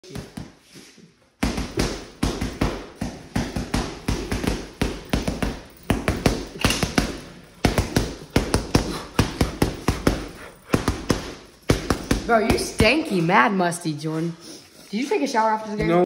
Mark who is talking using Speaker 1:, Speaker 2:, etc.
Speaker 1: Bro, you stanky, mad musty, Jordan. Did you take a shower after the game?
Speaker 2: No.